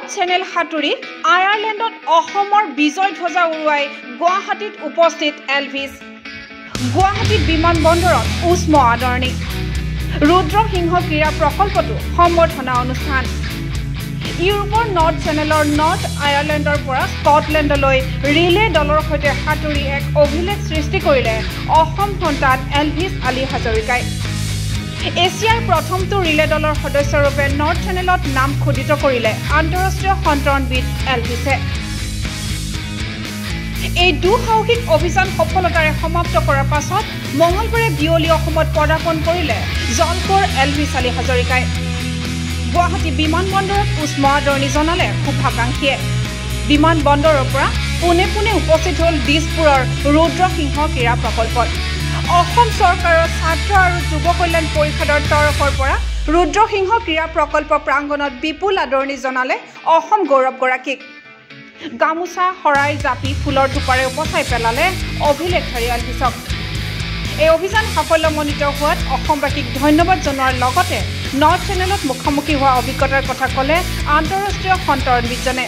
North channel সাঁতুৰি আয়াৰলেণ্ডত অসমৰ বিজয় ধ্বজা উৰুৱাই গুৱাহাটীত উপস্থিত এলভিছ। গুৱাহাটীত বিমানবন্দৰত উষ্ম আদৰণি। ৰুদ্ৰসিংহ ক্ৰীড়া প্ৰকল্পটো সম্বৰ্ধনা অনুষ্ঠান। ইউৰোপৰ নৰ্থ চেনেলৰ নৰ্থ আয়াৰলেণ্ডৰ পৰা স্কটলেণ্ডলৈ ৰিলে দলৰ সৈতে সাঁতুৰি এক অভিলেখ সৃষ্টি কৰিলে অসম সন্তান এলভিছ আলী হাজৰিকাই। এছিয়াৰ প্ৰথমটো ৰিলে দলৰ সদস্যৰূপে নৰ্থ চেনেলত নাম খোদিত কৰিলে আন্তঃৰাষ্ট্ৰীয় সন্তৰণবিদ এলভিছে। এই দুঃসাহসিক অভিযান সফলতাৰে সমাপ্ত কৰাৰ পাছত মঙলবাৰে বিয়লি অসমত পদাৰ্পণ কৰিলে জলকোৰ এলভিছ আলী হাজৰিকাই। গুৱাহাটী বিমানবন্দৰত উষ্ম আদৰণি জনালে শুভাকাংক্ষীয়ে। বিমানবন্দৰৰ পৰা পোনে পোনে উপস্থিত হ'ল দিছপুৰৰ ৰুদ্ৰসিংহ ক্ৰীড়া প্ৰকল্পত। অসম চৰকাৰৰ ছাত্ৰ আৰু যুৱ কল্যাণ পৰিষদৰ তৰফৰ পৰা ৰুদ্ৰসিংহ ক্ৰীড়া প্ৰকল্প প্ৰাংগণত বিপুল আদৰণি জনালে অসম গৌৰৱগৰাকীক। গামোচা শৰাই জাপি ফুলৰ থোপাৰে উপচাই পেলালে অভিলেখধাৰী এলভিছক। এই অভিযান সাফল্যমণ্ডিত হোৱাত অসমবাসীক ধন্যবাদ জনোৱাৰ লগতে নৰ্থ চেনেলত মুখামুখি হোৱা অভিজ্ঞতাৰ কথা ক'লে আন্তঃৰাষ্ট্ৰীয় সন্তৰণবিদজনে।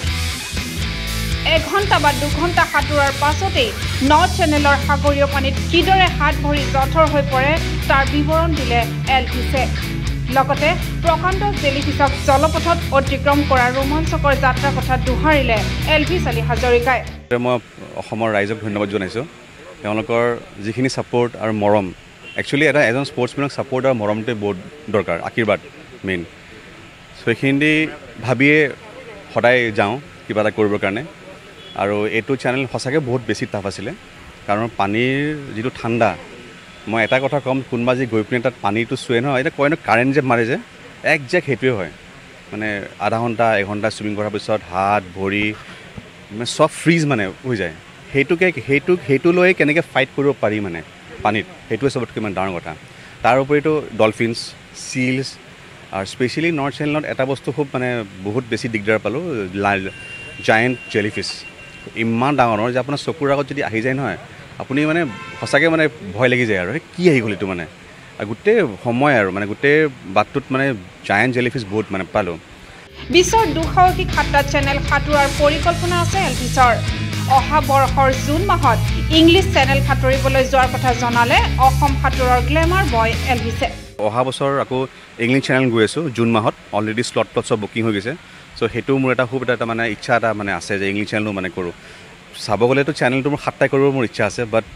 1 ঘণ্টা বা 2 ঘণ্টা সাঁতোৰাৰ পাছতেই নৰ্থ চেনেলৰ সাগৰীয় পানীত কিদৰে হাত ভৰি জঠৰ হৈ পৰে তাৰ বিৱৰণ দিলে এলভিছে। লগতে প্ৰকাণ্ড জেলিফিছক জলপথত অতিক্ৰম কৰাৰ ৰোমাঞ্চকৰ যাত্ৰাৰ কথা দোহাৰিলে এলভিছ আলী হাজৰিকাই। মই অসমৰ ৰাইজক ধন্যবাদ জনাইছোঁ। তেওঁলোকৰ যিখিনি ছাপোৰ্ট আৰু মৰম, একচুৱেলি এজন স্পৰ্টছমেনক ছাপোৰ্ট আৰু মৰমটোৱে বহুত দৰকাৰ, আশীৰ্বাদ মেইন। চ' সেইখিনি ভাবিয়ে সদায় যাওঁ কিবা এটা কৰিবৰ কাৰণে। আৰু এইটো চেনেল সঁচাকৈ বহুত বেছি টাফ আছিলে, কাৰণ পানীৰ যিটো ঠাণ্ডা, মই এটা কথা ক'ম, কোনোবা যি গৈ পিনে তাত পানীটো চুৱে নহয়, এতিয়া কয় ন কাৰেণ্ট যে মাৰে যে, একজেক্ট সেইটোৱে হয়। মানে আধা ঘণ্টা 1 ঘণ্টা চুইমিং কৰাৰ পিছত হাত ভৰি মানে চব ফ্ৰিজ মানে হৈ যায়। সেইটো লৈ কেনেকৈ ফাইট কৰিব পাৰি মানে পানীত, সেইটোৱে চবতকৈ মানে ডাঙৰ কথা। তাৰ উপৰিতো ডলফিনছ, চিলছ আৰু স্পেচিয়েলি নৰ্থ চেনেলত এটা বস্তু খুব মানে বহুত বেছি দিগদাৰ পালোঁ, জায়েণ্ট জেলিফিছ। ইমান ডাঙৰ যে আপোনাৰ চকুৰ আগত যদি আহি যায় নহয়, আপুনি মানে সঁচাকৈ মানে ভয় লাগি যায় আৰু কি আহি গ'ল এইটো মানে। গোটেই সময় আৰু মানে গোটেই বাটটোত মানে জায়েণ্ট জেলিফিছ বহুত মানে পালোঁ। বিশ্বৰ দুঃসাহসিক 7টা চেনেল সাঁতোৰাৰ পৰিকল্পনা আছে এলভিছৰ। অহা বৰ্ষৰ জুন মাহত ইংলিছ চেনেল সাঁতুৰিবলৈ যোৱাৰ কথা জনালে অসম সাঁতোৰৰ গ্লেমাৰ বয় এলভিছে। অহা বছৰ আকৌ ইংলিছ চেনেল গৈ আছোঁ জুন মাহত, অলৰেডি শ্লট চব বুকিং হৈ গৈছে। চ' সেইটো মোৰ এটা খুব এটা মানে ইচ্ছা এটা মানে আছে যে ইংলিছ চেনেলো মানে কৰোঁ। চাব গ'লেতো চেনেলটো মোৰ 7টাই কৰিব মোৰ ইচ্ছা আছে, বাট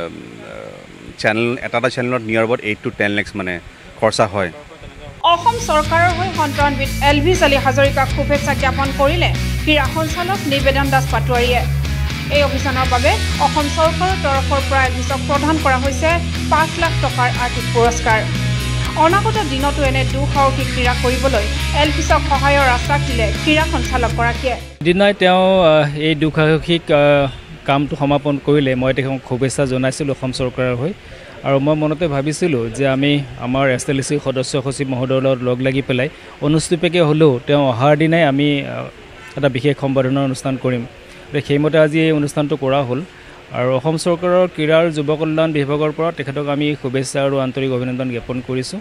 চেনেল এটা চেনেলত নিয়াৰ ওপৰত 8 to 10 lakhs মানে খৰচা হয়। অসম চৰকাৰৰ হৈ সন্তৰণবিদ এলভিছ আলী হাজৰিকাক শুভেচ্ছা জ্ঞাপন কৰিলে ক্ৰীড়া সঞ্চালক নিবেদন দাস পাটোৱাৰীয়ে। এই অভিযানৰ বাবে অসম চৰকাৰৰ তৰফৰ পৰা এলভিছক প্ৰদান কৰা হৈছে 5 লাখ টকাৰ আৰ্থিক পুৰস্কাৰ। অনাগত দিনতো এনে দুঃসাহসিক ক্ৰীড়া কৰিবলৈ এলভিছক সহায়ৰ আশ্বাস দিলে ক্ৰীড়া সঞ্চালকগৰাকীয়ে। দিনাই তেওঁ এই দুঃসাহসিক কামটো সমাপন কৰিলে মই তেওঁক শুভেচ্ছা জনাইছিলোঁ অসম চৰকাৰৰ হৈ। আৰু মই মনতে ভাবিছিলোঁ যে আমি আমাৰ SLC সদস্য সচিব মহোদয়ৰ লগত লগ লাগি পেলাই অনুষ্ঠিতকৈ হ'লেও তেওঁ অহাৰ দিনাই আমি এটা বিশেষ সম্বৰ্ধনা অনুষ্ঠান কৰিম। সেইমতে আজি এই অনুষ্ঠানটো কৰা হ'ল। আৰু অসম চৰকাৰৰ ক্ৰীড়া আৰু যুৱ কল্যাণ বিভাগৰ পৰা তেখেতক আমি শুভেচ্ছা আৰু আন্তৰিক অভিনন্দন জ্ঞাপন কৰিছোঁ।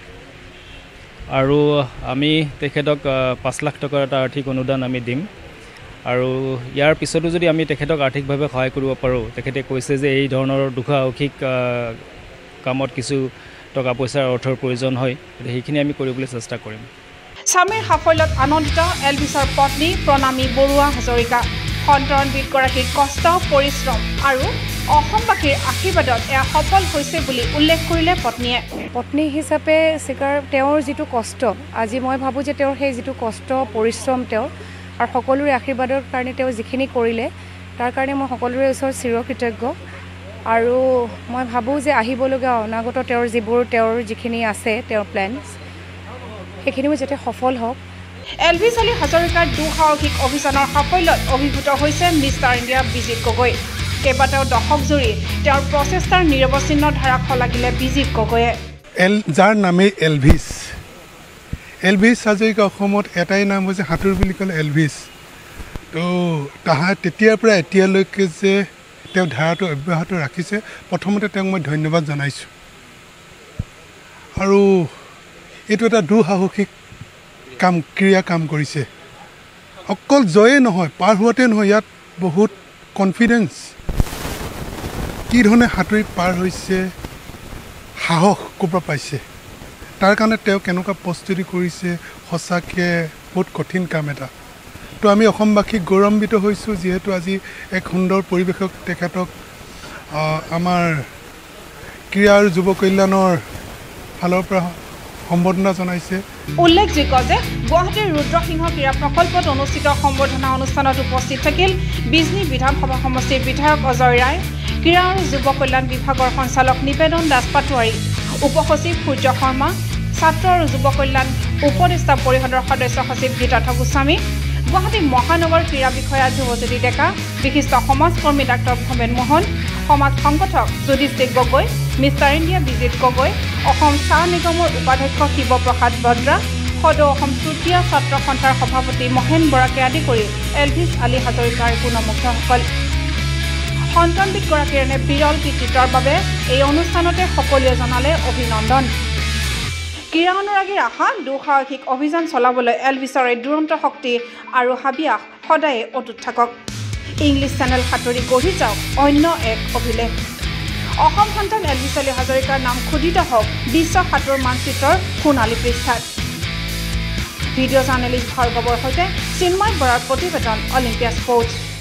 আৰু আমি তেখেতক 5 লাখ টকাৰ এটা আৰ্থিক অনুদান আমি দিম। আৰু ইয়াৰ পিছতো যদি আমি তেখেতক আৰ্থিকভাৱে সহায় কৰিব পাৰোঁ, তেখেতে কৈছে যে এই ধৰণৰ দুঃসাহসিক কামত কিছু টকা পইচাৰ অৰ্থৰ প্ৰয়োজন হয়, সেইখিনি আমি কৰিবলৈ চেষ্টা কৰিম। স্বামীৰ সাফল্যত আনন্দিত এলভিছৰ পত্নী প্ৰণামী বৰুৱা হাজৰিকা। সন্তৰণবিদগৰাকীৰ কষ্ট পৰিশ্ৰম আৰু অসমবাসীৰ আশীৰ্বাদত এয়া সফল হৈছে বুলি উল্লেখ কৰিলে পত্নীয়ে। পত্নী হিচাপে তেওঁৰ যিটো কষ্ট, আজি মই ভাবোঁ যে তেওঁৰ সেই যিটো কষ্ট পৰিশ্ৰম তেওঁৰ আৰু সকলোৰে আশীৰ্বাদৰ কাৰণে তেওঁ যিখিনি কৰিলে তাৰ কাৰণে মই সকলোৰে ওচৰত চিৰকৃতজ্ঞ। আৰু মই ভাবোঁ যে আহিবলগীয়া অনাগত তেওঁৰ যিখিনি আছে তেওঁৰ প্লেনছ, সেইখিনিও যাতে সফল হওক। এলভিছ আলী হাজৰিকাৰ দুঃসাহসিক অভিযানৰ সাফল্যত অভিভূত হৈছে মিষ্টাৰ ইণ্ডিয়া বিজিত গগৈ। কেইবাটাও দশক জুৰি তেওঁৰ প্ৰচেষ্টাৰ নিৰৱচ্ছিন্ন ধাৰাক শলাগিলে বিজিত গগৈয়ে। যাৰ নামেই এলভিছ হাজৰিকা, অসমত এটাই নাম হৈছে সাঁতোৰ বুলি ক'লে এলভিছ। তো তেতিয়াৰ পৰা এতিয়ালৈকে যে তেওঁ ধাৰাটো অব্যাহত ৰাখিছে, প্ৰথমতে তেওঁক মই ধন্যবাদ জনাইছোঁ। আৰু এইটো এটা দুঃসাহসিক ক্ৰীড়া কাম কৰিছে। অকল জয়ে নহয় পাৰ হোৱাতে নহয় ইয়াত বহুত কনফিডেন্স কি ধৰণে সাঁতুৰি পাৰ হৈছে সাহস ক'ৰ পৰা পাইছে তাৰ কাৰণে তেওঁ কেনেকুৱা প্ৰস্তুতি কৰিছে সঁচাকৈ বহুত কঠিন কাম এটা তো আমি অসমবাসী গৌৰৱান্বিত হৈছোঁ যিহেতু আজি এক সুন্দৰ পৰিৱেশক তেখেতক আমাৰ ক্ৰীড়া আৰু যুৱ কল্যাণৰ ফালৰ পৰা সম্বৰ্ধনা জনাইছে উল্লেখযোগ্য যে গুৱাহাটীৰ ৰুদ্ৰসিংহ ক্ৰীড়া প্ৰকল্পত অনুষ্ঠিত সম্বৰ্ধনা অনুষ্ঠানত উপস্থিত থাকিল বিজনী বিধানসভা সমষ্টিৰ বিধায়ক অজয় ৰায় ক্ৰীড়া আৰু যুৱ কল্যাণ বিভাগৰ সঞ্চালক নিবেদন দাস পাটোৱাৰী উপসচিব সূৰ্য শৰ্মা ছাত্ৰ আৰু যুৱ কল্যাণ উপদেষ্টা পৰিষদৰ সদস্য সচিব গীতাৰ্থ গোস্বামী গুৱাহাটী মহানগৰ ক্ৰীড়া বিষয়া ধ্ৰুৱজ্যোতি ডেকা বিশিষ্ট সমাজকৰ্মী ডাক্তৰ ভৱেন মোহন সমাজ সংগঠক যুধিষ্ঠিৰ গগৈ মিষ্টাৰ ইণ্ডিয়া বিজিত গগৈ অসম চাহ নিগমৰ উপাধ্যক্ষ শিৱপ্ৰসাদ বদ্ৰা সদৌ অসম তৃতীয় ছাত্ৰ সন্থাৰ সভাপতি মহেন বৰাকে আদি কৰি এলভিছ আলী হাজৰিকাৰ গুণমুগ্ধসকল সন্তানবিদগৰাকীৰ এনে বিৰল কৃতিত্বৰ বাবে এই অনুষ্ঠানতে সকলোৱে জনালে অভিনন্দন ক্ৰীড়া অনুৰাগীৰ আশা দুঃসাহসিক অভিযান চলাবলৈ এলভিছৰ এই দুৰন্ত শক্তি আৰু হাবিয়াস সদায়ে অটুট থাকক ইংলিছ চেনেল সাঁতুৰি গঢ়ি যাওক অন্য এক অভিলেখ অসম সন্তান এলভিছ আলী হাজৰিকাৰ নাম খোদিত হওক বিশ্ব সাঁতোৰ মানচিত্ৰৰ সোণালী পৃষ্ঠাত ভিডিঅ' জাৰ্নেলিষ্ট ভাৰ্গৱৰ সৈতে চিন্ময় বৰাৰ প্ৰতিবেদন অলিম্পিয়া স্পৰ্টছ